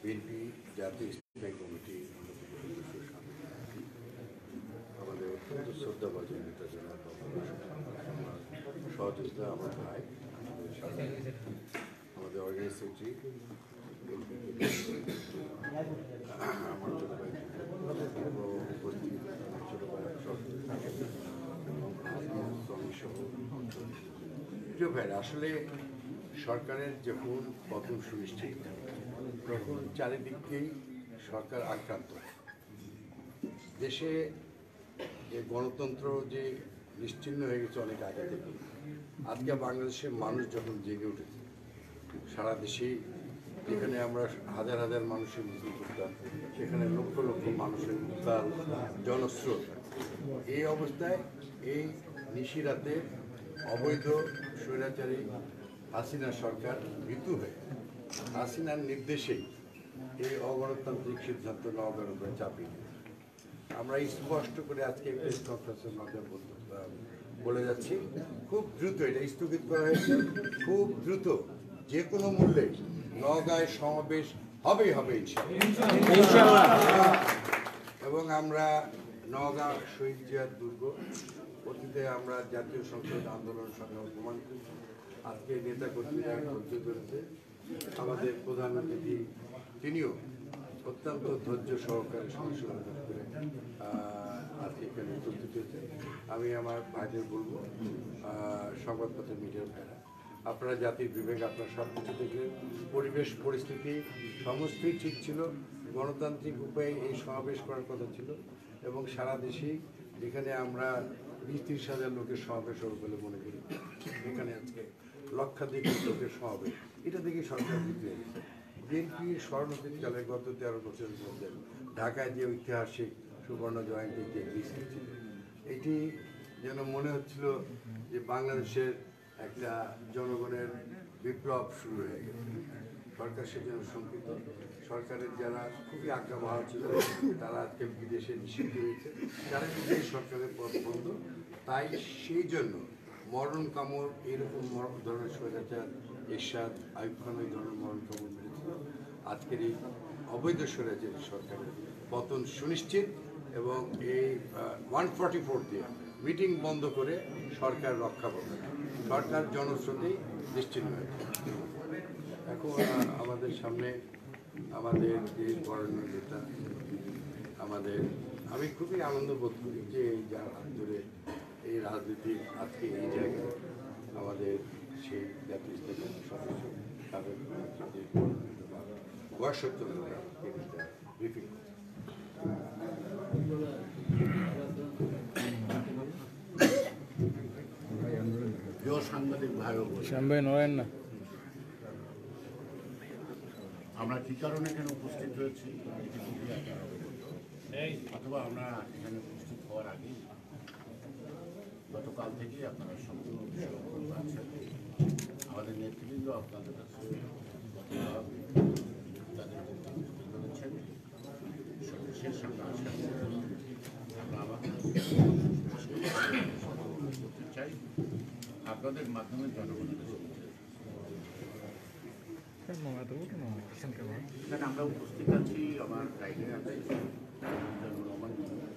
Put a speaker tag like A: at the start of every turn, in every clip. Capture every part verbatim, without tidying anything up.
A: BNP জাতীয় স্থায়ী committee আমাদের অত্যন্ত শ্রদ্ধাভাজন নেতা জনাব সহযোগিতা আমার ভাই আমাদের অর্গানাইজ সেক্রেটারি আমার ছোট ভাই উপস্থিত ছোট ভাই সহ প্রিয় ভাইরা, আসলে সরকারের যখন পতন সুনিশ্চিত তখন চারিদিকেই সরকার আক্রান্ত। দেশে যে গণতন্ত্র যে নিশ্চিহ্ন হয়ে গেছে অনেক আগে থেকে, আজকে বাংলাদেশের মানুষ যখন জেগে উঠেছে, সারা দেশেই যেখানে আমরা হাজার হাজার মানুষের মিছিল করতাম সেখানে লক্ষ লক্ষ মানুষের উত্তাল জনস্রোত। এই অবস্থায় এই নিশিরাতে অবৈধ স্বৈরাচারী হাসিনা সরকার মৃত্যু হয়ে হাসিনার নির্দেশেই এই অগণতান্ত্রিক সিদ্ধান্ত নেওয়ার উপরে চাপিয়ে আমরা স্পষ্ট করে আজকে প্রেস কনফারেন্সের মাধ্যমে বলে যাচ্ছি, খুব দ্রুত এটা স্থগিত করা হয়েছে। খুব দ্রুত যে কোনো মূল্যে নওগাঁয় সমাবেশ হবেই হবে ইনশাআল্লাহ। এবং আমরা নওগাঁ শহীদ জিয়ার দুর্গ অতীতে আমরা জাতীয় সংসদ আন্দোলন সংগ্রাম প্রমাণ করি। আজকে নেতা কর্মীরা ধৈর্য ধরেছে, আমাদের প্রধানমন্ত্রী তিনিও অত্যন্ত ধৈর্য সহকারে সংশোধন করে আজকে এখানে উপস্থিত হয়েছে। আমি আমার ভাইদের বলবো, সংবাদপত্র মিডিয়ার ভাইরা, আপনারা জাতির বিবেক, আপনারা সব কিছু দেখলেন, পরিবেশ পরিস্থিতি সমস্তই ঠিক ছিল, গণতান্ত্রিক উপায়ে এই সমাবেশ করার কথা ছিল এবং সারা দেশেই যেখানে আমরা বিশ ত্রিশ হাজার লোকের সমাবেশ হবে বলে মনে করি, এখানে আজকে লক্ষাধিক লোকের সমাবেশ, এটা দেখে সরকার জিতে গেছে। বিএনপির স্মরণতীতকালে গত তেরো বছরের মধ্যে ঢাকায় যে ঐতিহাসিক সুবর্ণ জয়ন্তী যে মিছিল ছিল, এটি যেন মনে হচ্ছিল যে বাংলাদেশের একটা জনগণের বিপ্লব শুরু হয়ে গেছে। সরকার সেজন্য শঙ্কিত। সরকারের যারা খুবই আজ্ঞাবহ ছিল তারা আজকে বিদেশে নিষিদ্ধ হয়েছে, যারা বিদেশ সরকারের পথ বন্ধ। তাই সেই জন্য মরণ কামড় এরকম ধরনের স্বৈরাচার এরশাদ, আইয়ুব খান এই ধরনের মরণ কামড় মেরেছিল। আজকের এই অবৈধ স্বৈরাচারী সরকারের পতন সুনিশ্চিত এবং এই ওয়ান ফর্টি ফোর দিয়ে মিটিং বন্ধ করে সরকার রক্ষা পাবে, সরকার জনস্রোতেই নিশ্চিন্ন হয়েছে। এখন আমাদের সামনে আমাদের যে বরণীয় নেতা, আমাদের আমি খুবই আনন্দ বোধ করি যে এই যার হাত ধরে এই রাজনীতির আজকে এই জায়গায় আমাদের সেই জাতীয় স্তরের সদস্য তাদের বয়সত্তর ব্রিফিং সাংবাদিক ভাই নরেন না, আমরা কি কারণে এখানে উপস্থিত হয়েছি অথবা আমরা এখানে উপস্থিত হওয়ার আগে গতকাল থেকে আপনারা সম্পূর্ণ বিষয় আছেন। আমাদের নেতৃবৃন্দ আপনাদের কাছে তাদের বক্তব্য করেছেন, সদস্যের সঙ্গে আসেন। আমরা আমাদের করতে চাই আপনাদের মাধ্যমে জনগণের আমরা উপস্থিত আছি। আমার গাইডে আছে রহমান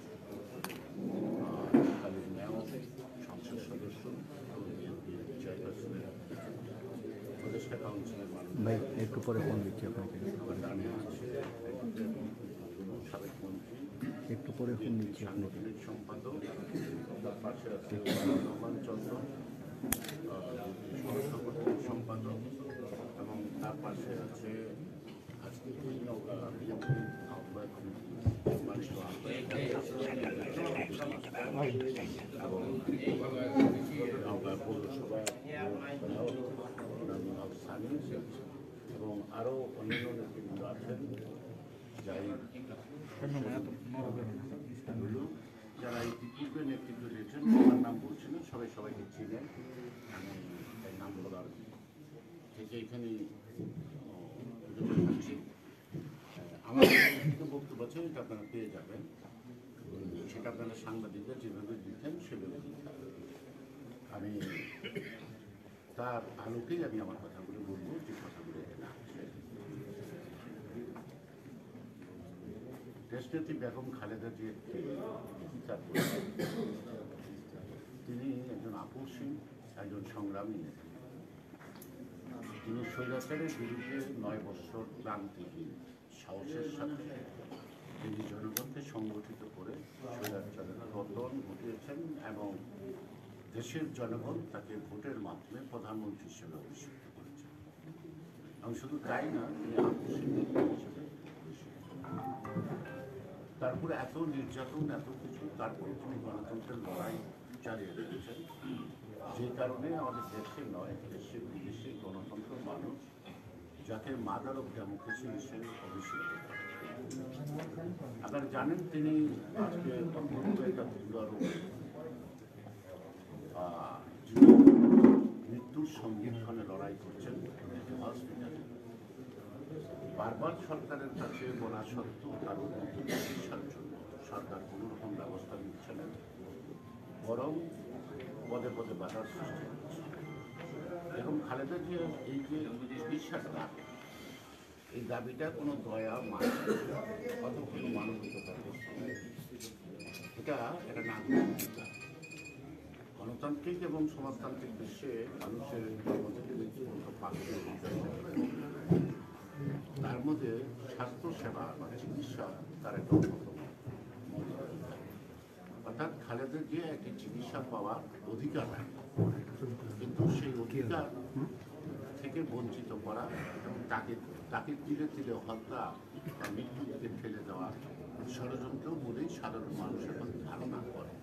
A: খালিদ মেয়, সংসদ সদস্য, চেয়ারপারসনের উপদেষ্টা কাউন্সিলের মানুষ ভাই একটু পরে ফোন দিচ্ছি আপনাকে, সাবেক মন্ত্রী একটু পরে ফোন দিচ্ছি, সাংগঠনিক সম্পাদক, তার পাশে আছে রহমান চন্দ্র সাংগঠনিক সম্পাদক, এবং তার পাশে আছে আজকে নৌকা আহ্বায়ক এবং নৌকা পৌরসভা এবং আরও অন্যান্য নেতৃবৃন্দ আছেন, যাই যারা ইতিপূর্বে নেতৃত্ব দিয়েছেন, আমার নাম বলছিলেন, সবাই সবাইকে চিনেন। আমি এই নাম বলার থেকে এখানে আমার বক্তব্য আছে, এটা আপনারা পেয়ে যাবেন। সেটা আপনারা সাংবাদিকদের যেভাবে দিতেন সেভাবে আমি তার আলোকেই আমি আমার কথাগুলো বলবো, যে কথাগুলো এখানে আসছে।
B: দেশনেত্রী বেগম খালেদা জিয়াকে বিচার তিনি একজন আপসী একজন সংগ্রামী নেতা। তিনি স্বৈরাচারের বিরুদ্ধে নয় বছর ক্লান্তিহীন সাহসের সাথে তিনি জনগণকে সংগঠিত করে স্বৈরাচারের পতন ঘটিয়েছেন এবং দেশের জনগণ তাকে ভোটের মাধ্যমে প্রধানমন্ত্রী হিসেবে অভিষিক্ত করেছেন। এবং শুধু তাই না, তিনি আপসী নেতা হিসেবে তারপরে এত নির্যাতন এত কিছু, তারপরে তিনি গণতন্ত্রের লড়াই চালিয়ে রেখেছেন, যে কারণে আমাদের দেশে নয় দেশে বিদেশে গণতন্ত্র মানুষ যাকে মাদার অফ ডেমোক্রেসি হিসেবে অভিষিক্ত করেন। আপনারা জানেন তিনি আজকে একটা মৃত্যুর সঙ্গীক্ষণে লড়াই করছেন হসপিটালে। বারবার সরকারের কাছে বলা সত্ত্বেও তার চিকিৎসার জন্য সরকার কোনো রকম ব্যবস্থা নিচ্ছে না, বরং পদে পদে বাধার সৃষ্টি করছে। এবং খালেদা জিয়ার এই যে চিকিৎসার দাবি, এই দাবিটা কোনো দয়া মান অত কোনো মানবিকতার বস্তু নেই। এটা একটা নাগরিক গণতান্ত্রিক এবং সমাজতান্ত্রিক বিশ্বে মানুষের জন্ম থেকে মৃত্যু পর্যন্ত পাচ্ছে। তার মধ্যে স্বাস্থ্যসেবা বা চিকিৎসা তার একটা অন্যতম মৌলিক অধিকার। অর্থাৎ খালেদা জিয়া একটি চিকিৎসা পাওয়ার অধিকার রাখে, কিন্তু সেই অধিকার থেকে বঞ্চিত করা এবং তাকে তাকে ধীরে ধীরে হত্যা বা মৃত্যুকে ফেলে দেওয়া ষড়যন্ত্র বলেই সাধারণ মানুষ এখন ধারণা করে।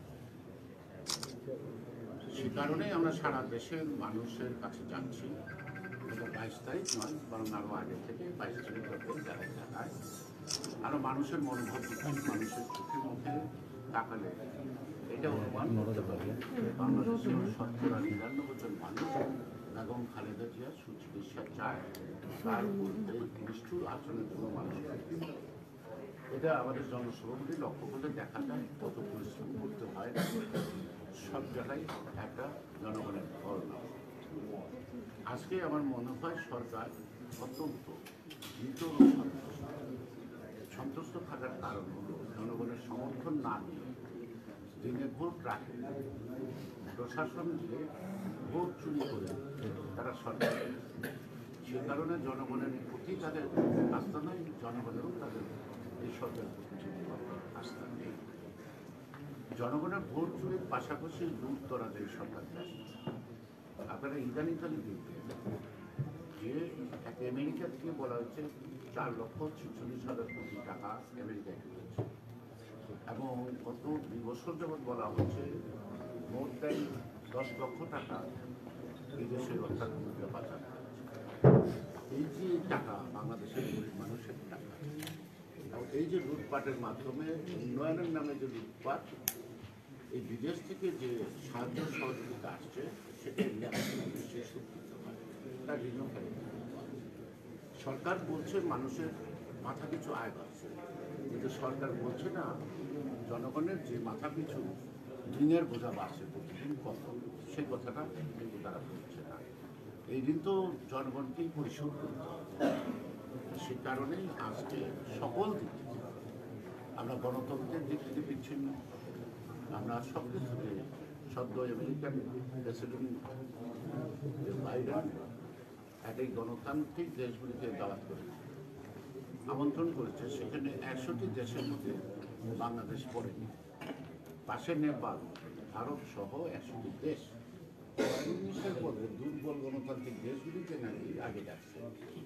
B: সে কারণেই আমরা সারা দেশের মানুষের কাছে যাচ্ছি। এটা বাইশ তারিখ নয়, বরং আরও আগে থেকে বাইশ তারিখ জায়গায় জায়গায় আরও মানুষের মনোভাব মানুষের চোখে মুখে তাকালে এটা অনুমান করতে পারে বাংলাদেশের শতকরা নিরানব্বই জন মানুষ বেগম খালেদা জিয়া সুচিকিৎসা চায়। তার এই নিষ্ঠুর আচরণের জন্য মানুষ এটা আমাদের জনসভাগুলি লক্ষ্য করলে দেখা যায় কত পরিশ্রম করতে হয়। সব জায়গায় একটা জনগণের ধারণা। আজকে আমার মনে হয় সরকার অত্যন্ত ভীত ও সন্ত্রস্ত। সন্ত্রস্ত থাকার কারণ হলো জনগণের সমর্থন না নিয়ে দিনে ভোট রাখে, প্রশাসন দিয়ে ভোট চুরি করে তারা সরকার। সে কারণে জনগণের প্রতি তাদের আস্থা নেই, জনগণেরও তাদের এই সরকারের প্রতি আস্থা নেই। জনগণের ভোট চুরির পাশাপাশি লুট করা যায় সরকার। আপনারা ইদানিংকালে দেখবেন যে এক আমেরিকা থেকে বলা হচ্ছে চার লক্ষ ছেচল্লিশ হাজার কোটি টাকা আমেরিকায় ঢুকেছে, এবং গত দুই বছর যাবৎ বলা হচ্ছে মোট দেন দশ লক্ষ টাকা এই দেশের অর্থাৎ মুদ্রা পাচার। এই যে টাকা বাংলাদেশের গরিব মানুষের টাকা, এবং এই যে লুটপাটের মাধ্যমে উন্নয়নের নামে যে লুটপাট, এই বিদেশ থেকে যে সাহায্য সহযোগিতা আসছে সেটা শেষ করতে হয়। তার ঋণ ফেলে সরকার বলছে মানুষের মাথা পিছু আয় বাড়ছে, কিন্তু সরকার বলছে না জনগণের যে মাথা পিছু ঋণের বোঝা বাড়ছে প্রতিদিন কত, সেই কথাটা কিন্তু তারা বলছে না। এই ঋণ তো জনগণকেই পরিশোধ করতে হবে। সে কারণেই আজকে সকল দিক থেকে আমরা গণতন্ত্রের দিক থেকে বিচ্ছিন্ন, আমরা সব কিছুতে সদ্য আমেরিকান প্রেসিডেন্ট বাইডেন একই গণতান্ত্রিক দেশগুলিকে দাওয়াত করেছে, আমন্ত্রণ করেছে। সেখানে একশোটি দেশের মধ্যে বাংলাদেশ পড়েনি। পাশে নেপাল, ভারত সহ একশোটি দেশ উনিশের পরে দুর্বল গণতান্ত্রিক দেশগুলিকে নাকি আগে যাচ্ছে।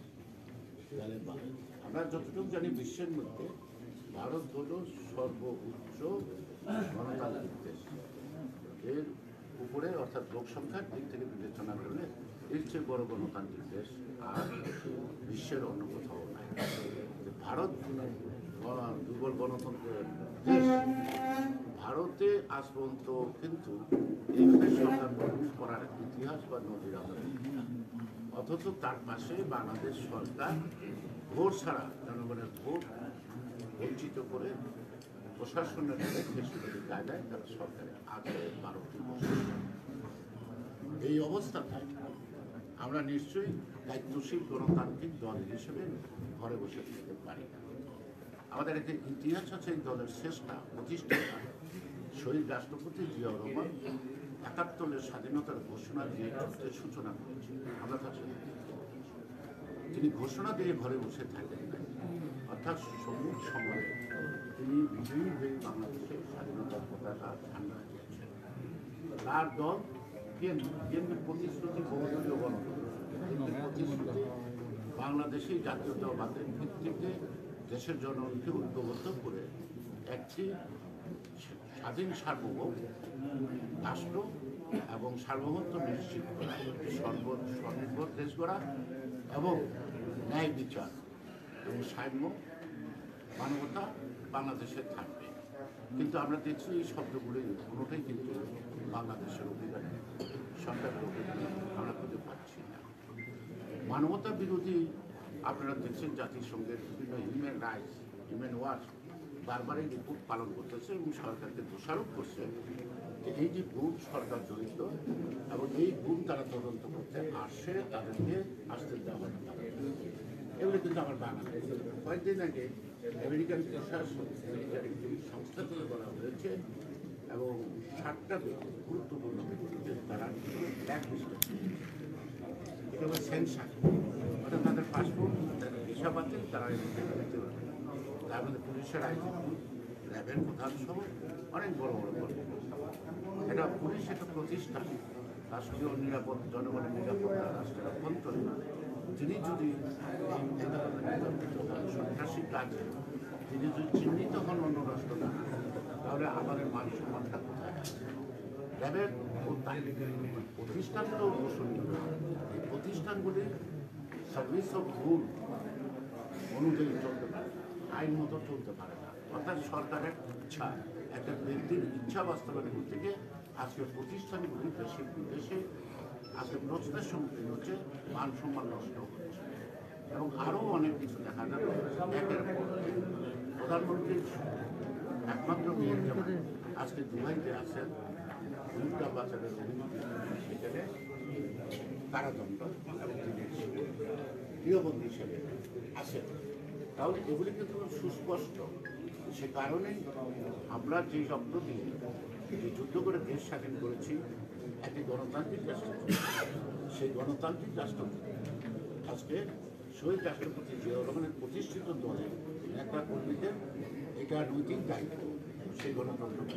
B: আমরা যতটুকু জানি বিশ্বের মধ্যে ভারত হল সর্বোচ্চ গণতান্ত্রিক দেশ। এর উপরে অর্থাৎ লোক সংখ্যার দিক থেকে বিবেচনা করলে এর চেয়ে বড় গণতান্ত্রিক দেশ আর বিশ্বের অন্য কোথাও নাই। ভারত দুর্বল গণতন্ত্রের দেশ। ভারতে আজ পর্যন্ত কিন্তু এইভাবে সরকার গঠন করার ইতিহাস বা নজির আমরা দেখি না। অথচ তার পাশে বাংলাদেশ সরকার ভোট ছাড়া জনগণের ভোট বঞ্চিত করে প্রশাসনের বেসরকারি কায়দায় তারা সরকারে আগে বারোটি বছর। এই অবস্থাটায় আমরা নিশ্চয়ই দায়িত্বশীল গণতান্ত্রিক দল হিসেবে ঘরে বসে থাকতে পারি না। আমাদের একটা ইতিহাস আছে এই দলের শেষটা প্রতিষ্ঠাতা শহীদ রাষ্ট্রপতি জিয়াউর রহমান একাত্তরের স্বাধীনতার ঘোষণা দিয়ে যুদ্ধের সূচনা করেছেন। আমরা কাছে তিনি ঘোষণা দিয়ে ঘরে বসে থাকেন না, অর্থাৎ সম্মুখ সময়ে তিনি বিজয়ী হয়ে বাংলাদেশের স্বাধীনতার পতাকা ঝান্ডা দিয়েছেন। তার দল বিএনপির প্রতিশ্রুতি বহুদলীয় গণতন্ত্র প্রতিশ্রুতি বাংলাদেশি জাতীয়তাবাদের ভিত্তিতে দেশের জনগণকে ঐক্যবদ্ধ করে একটি স্বাধীন সার্বভৌম রাষ্ট্র এবং সার্বভৌমত্ব নিশ্চিত করা, সর্ব স্বনির্ভর দেশ গড়া এবং ন্যায় বিচার এবং সাম্য মানবতা বাংলাদেশে থাকবে। কিন্তু আমরা দেখছি এই শব্দগুলি কোনোটাই কিন্তু বাংলাদেশের অধিকার সরকারের অধিকার আমরা খুঁজে পাচ্ছি না। মানবতা বিরোধী আপনারা দেখছেন জাতিসংঘের বিভিন্ন হিউম্যান রাইটস হিউম্যান ওয়াচ বারবারই রিপোর্ট পালন করতেছে এবং সরকারকে দোষারোপ করছে যে এই যে গুম সরকার জড়িত এবং এই গুম তারা তদন্ত করতে আসছে, তাদেরকে আসতে দেওয়া হবে। এগুলো কিন্তু আমার বাংলা কয়েকদিন আগে আমেরিকান প্রশাসন আমেরিকার একটি সংস্থা থেকে বলা হয়েছে এবং সাতটা গুরুত্বপূর্ণ ব্যক্তিদের তারা ব্ল্যাক লিস্টে এটা হলো সেন্সার, অর্থাৎ তাদের পাসপোর্ট তাদের ভিসা বাতিল, তারা যেতে পারবে। তার মধ্যে পুলিশের আইনজীবী, র্যাবের প্রধান সহ অনেক বড় বড় কর্মকর্তা। এটা পুলিশ একটা প্রতিষ্ঠান, রাষ্ট্রীয় নিরাপদ জনগণের নিরাপত্তা রাষ্ট্রের অভ্যন্তরে তিনি যদি সন্ত্রাসী কাজে তিনি যদি চিহ্নিত হন অন্য রাষ্ট্র না, তাহলে আমাদের মান সম্মানটা কোথায় আছে? র্যাবের প্রতিষ্ঠান তো অবশ্যই এই প্রতিষ্ঠানগুলি সার্ভিস অফ রুল অনুযায়ী চলতে পারে, আইন মতো চলতে পারে না। অর্থাৎ সরকারের ইচ্ছা, একটা ব্যক্তির ইচ্ছা বাস্তবায়ন করতে গিয়ে আজকের প্রতিষ্ঠানগুলি দেশে বিদেশে আজকে প্রশ্নের সম্মুখীন হচ্ছে, মান সম্মান নষ্ট হচ্ছে এবং আরও অনেক কিছু দেখা যাবে। একের পর প্রধানমন্ত্রীর একমাত্র মেয়ের যেমন আজকে দুবাইতে আছেন, মুদ্রা বাজারের সেখানে কারাদণ্ড এবং তিনি গৃহবন্দী হিসেবে আছেন। তাহলে এগুলি কিন্তু সুস্পষ্ট। সে কারণেই আমরা যে রক্ত দিয়ে যে যুদ্ধ করে দেশ স্বাধীন করেছি একটি গণতান্ত্রিক রাষ্ট্র, সেই গণতান্ত্রিক রাষ্ট্র আজকে শহীদ রাষ্ট্রপতি জিয়াউর রহমানের প্রতিষ্ঠিত দলের নেতা কর্মীদের এটা নৈতিক দায়িত্ব সেই গণতন্ত্র।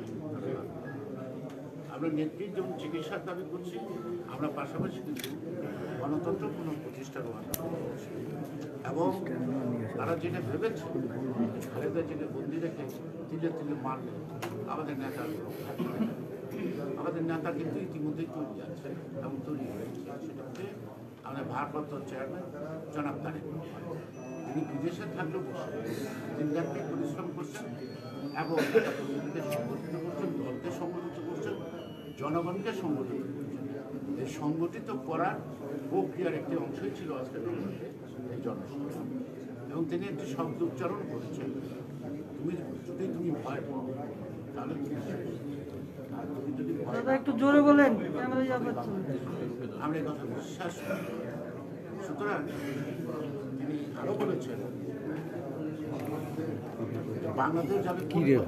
B: আমরা নেত্রীর যেমন চিকিৎসার দাবি করছি, আমরা পাশাপাশি কিন্তু গণতন্ত্র কোনো প্রতিষ্ঠার করছি এবং তারা যেটা ভেবেছে খালেদা যেটা বন্দি রেখে তিলে তিলে মারলে আমাদের নেতা আমাদের নেতা কিন্তু ইতিমধ্যেই তৈরি আছে এবং তৈরি হয়েছে। সেটা হচ্ছে আমাদের ভারপ্রাপ্ত চেয়ারম্যান জনাব তারেক রহমান। তিনি বিদেশে থাকলেও বসে দিন রাত্রি পরিশ্রম করছেন এবং কর্মীদেরকে সংগঠিত করছেন, দলকে সংগঠিত করছেন, জনগণকে সংগঠিত করছেন। এই সংগঠিত করার প্রক্রিয়ার একটি অংশই ছিল আজকের এই জনসভা এবং তিনি একটি শব্দ উচ্চারণ করেছেন, তুমি যদি তুমি ভয় পাও তাহলে তুমি আর তুমি যদি ভয়
C: একটু জোরে বলেন,
B: আমরা এই কথা বিশ্বাস করি। সুতরাং তিনি আরো বলেছেন বাংলাদেশ যাবে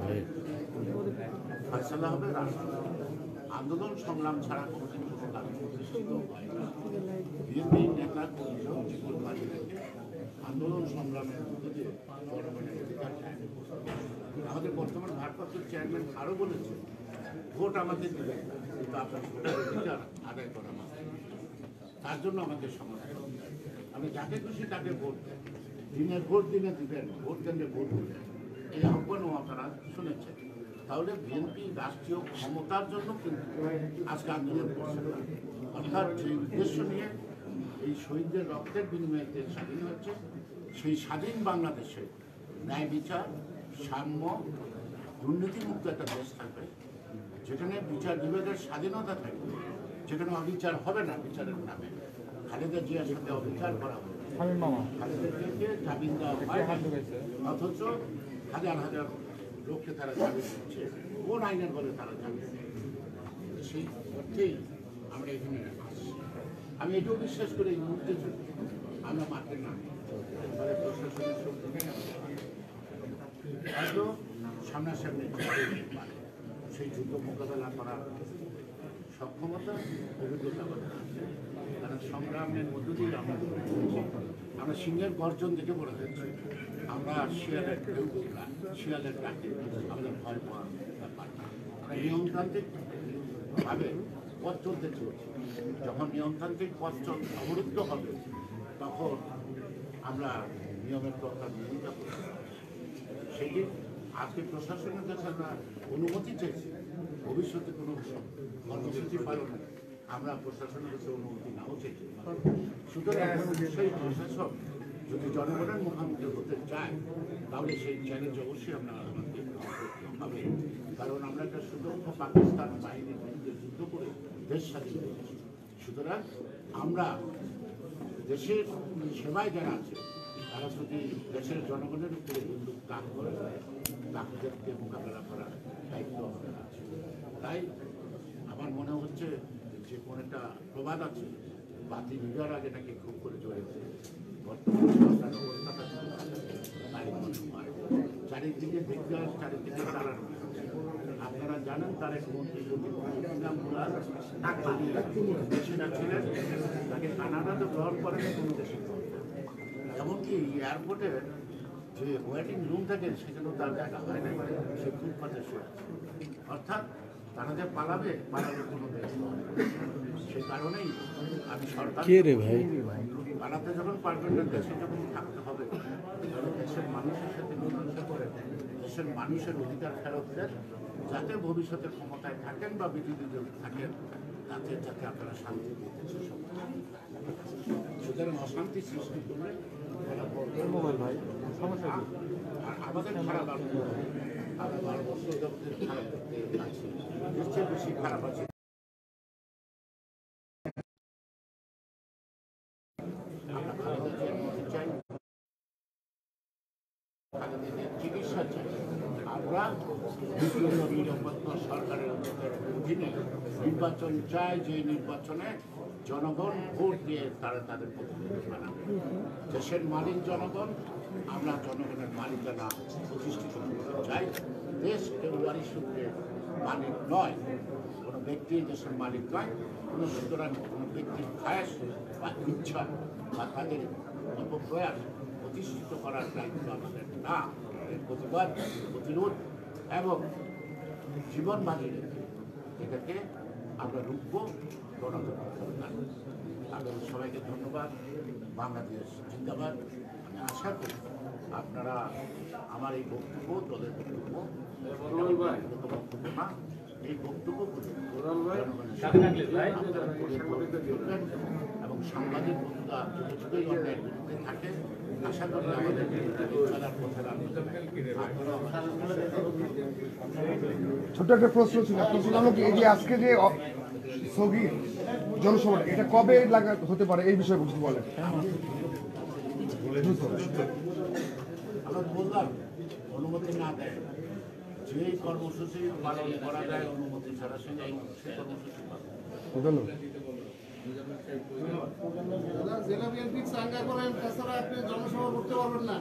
B: ফয়সালা হবে রাষ্ট্র, আন্দোলন সংগ্রাম ছাড়া কোনোদিন কোনো কাজ প্রতিষ্ঠিত হয় না। বিএনপি নেতা কর্মীরাও জীবন বাজি রেখে আন্দোলন সংগ্রামের মধ্যে দিয়ে জনগণের অধিকার চায়। আমাদের বর্তমান ভারপ্রাপ্ত চেয়ারম্যান আরও বলেছে ভোট আমাদের দেবেন না, কিন্তু আপনার ভোটার অধিকার আদায় করা না, তার জন্য আমাদের সমাধান। আপনি যাকে খুশি তাকে ভোট দেন, দিনের ভোট দিনে দিবেন, ভোট কেন্দ্রে ভোট দিবেন, এই আহ্বানও আপনারা শুনেছেন। তাহলে বিএনপি রাষ্ট্রীয় ক্ষমতার জন্য কিন্তু আজকে আন্দোলন করছে না, অর্থাৎ যে উদ্দেশ্য নিয়ে এই শহীদদের রক্তের বিনিময়ে দেশ স্বাধীন হচ্ছে, সেই স্বাধীন বাংলাদেশে ন্যায় বিচার, সাম্য, দুর্নীতিমুক্ত একটা দেশ থাকবে, যেখানে বিচার বিভাগের স্বাধীনতা থাকবে, যেখানে অবিচার হবে না বিচারের নামে। খালেদা জিয়ার সাথে অবিচার করা হবে, খালেদা জিয়াকে জামিন দেওয়া হয় না, অথচ হাজার হাজার লোককে তারা জামিন দিচ্ছে। কোন আইনের বলে তারা জামিন দেয়? সেই অর্থেই আমরা এখানে আসছি। আমি এটাও বিশ্বাস করি এই মুহূর্তে আমরা মাঠে না প্রশাসনের সামনাসামনি পারে সেই যুদ্ধ মোকাবেলা করার সক্ষমতা অভিজ্ঞতা আমাদের আছে। কারণ সংগ্রামের মধ্য দিয়ে আমরা আমরা সিংহের গর্জন দেখে বড় হয়েছি। আমরা শিয়ালের ঢেউ শিয়ালের ডাকে আমাদের ভয় পাওয়ার ব্যাপার না। নিয়মতান্ত্রিকভাবে পথ চলতে চলছে। যখন নিয়মতান্ত্রিক পথ চল অবরুদ্ধ হবে তখন আমরা নিয়মের কথা ভূমিকা করব। সেটি আজকে প্রশাসনের কাছে আমরা অনুমতি চাইছি, ভবিষ্যতে কোনো কর্মসূচি পালন আমরা প্রশাসনের কাছে অনুমতি নাও চাইছি। সুতরাং সেই প্রশাসক যদি জনগণের মুখোমুখি হতে চায় তাহলে সেই চ্যালেঞ্জ অবশ্যই আমরা আমাদের হবে। কারণ আমরা একটা সুদক্ষ পাকিস্তান বাহিনীর বিরুদ্ধে যুদ্ধ করে দেশ স্বাধীন করেছি। সুতরাং আমরা দেশের সেবায় যারা আছে তারা যদি দেশের জনগণের উপরে বন্দুক তাক করে তাদেরকে মোকাবেলা করার দায়িত্ব আমাদের আছে। তাই আমার মনে হচ্ছে যে কোনো একটা প্রবাদ আছে, বাতি নিবার আগে নাকি খুব করে চলেছে। বর্তমানে সরকার অবস্থাটা তাই মনে হয় চারিদিকে দিকদার, চারিদিকে তারা আপনারা জানেন তার এক মন্ত্রী দেশে না ছিলেন, তাকে কানাডাতে গ্রহণ করেন কোনো দেশে। এমনকি এয়ারপোর্টের যে ওয়েটিং রুম থাকে সেখানেও তার দেখা হয় না, সে ফুটপাতে শুয়ে আছে। অর্থাৎ তারা যে পালাবে পালাবে কোনো দেশ নয়। সে কারণেই আমি সরকার পালাতে যখন পারবেন না, দেশে যখন থাকতে হবে তখন দেশের মানুষের সাথে মীমাংসা করে দেশের মানুষের অধিকার ফেরত দেন, যাতে ভবিষ্যতে ক্ষমতায় থাকেন বা বিরোধী দল থাকেন, তাতে যাতে আপনারা শান্তি দিতে সুতরাং অশান্তি সৃষ্টি করলে আর আমাদের খারাপ আমরা বারো বছর খারাপ করতে আছি, নিশ্চয়ই বেশি খারাপ আছে। চিকিৎসা চাই আমরা নিরপেক্ষ সরকারের অধীনে নির্বাচন চাই, যে নির্বাচনে জনগণ ভোট দিয়ে তারা তাদের প্রতিনিধি বানাবে। দেশের মালিক জনগণ, আমরা জনগণের মালিকানা প্রতিষ্ঠিত করতে চাই। দেশ কেউ ওয়ারি সূত্রে মালিক নয়, কোনো ব্যক্তি দেশের মালিক নয়। কোনো সুতরাং কোনো ব্যক্তির খায়াস বা ইচ্ছা বা তাদের অপপ্রয়াস প্রতিষ্ঠিত করার দায়িত্ব আমাদের না। এর প্রতিবাদ, প্রতিরোধ এবং জীবন বাজি রেখে এটাকে আমরা রুখব গণতন্ত্র সরকার। আপনাদের সবাইকে ধন্যবাদ। বাংলাদেশ জিন্দাবাদ। আমি আশা করি আপনারা আমার এই বক্তব্য, দলের বক্তব্য বক্তব্য না, এই বক্তব্য এবং সাংবাদিক বন্ধুরা যতটুকুই অন্যায়ের বিরুদ্ধে থাকে আশা করি আমাদের চলার পথে
C: ছোট্ট একটা প্রশ্ন ছিল। প্রশ্ন হলো কি, এই যে আজকে যে স্থগিত জনসভা এটা কবে লাগা হতে পারে এই বিষয়ে বুঝতে বলেন।
B: আমরা বললাম অনুমতি না দেয় যে কর্মসূচি পালন করা যায় অনুমতি ছাড়া সে সেই কর্মসূচি পালন।
D: জেলা বিএনপি চাঙ্গা করেন, তাছাড়া আপনি জনসভা করতে পারবেন না।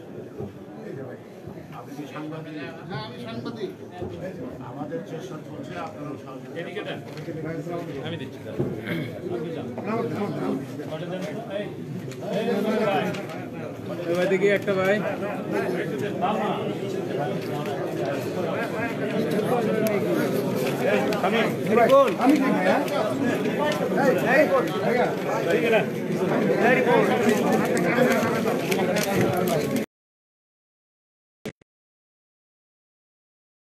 B: আপনি কি সাংবাদিক?
D: হ্যাঁ, আমি সাংবাদিক।
B: আমাদের চেষ্টা চলছে, আপনারাও সহযোগিতা
E: আমি দিচ্ছি এদিকে একটা ভাই
C: আমি কি ভাইয়া